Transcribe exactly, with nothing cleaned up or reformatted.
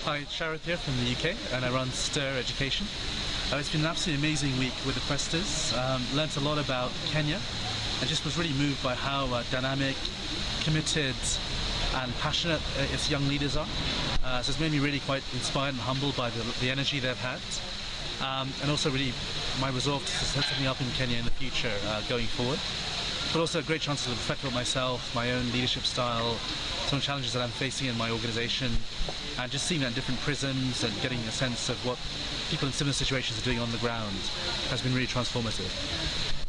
Hi, Sharath here from the U K, and I run Stir Education. Uh, it's been an absolutely amazing week with the Questers. Um, learnt a lot about Kenya, and just was really moved by how uh, dynamic, committed, and passionate uh, its young leaders are. Uh, so it's made me really quite inspired and humbled by the, the energy they've had, um, and also really my resolve to set something up in Kenya in the future uh, going forward. But also a great chance to reflect on myself, my own leadership style, some challenges that I'm facing in my organisation, and just seeing that in different prisms and getting a sense of what people in similar situations are doing on the ground has been really transformative.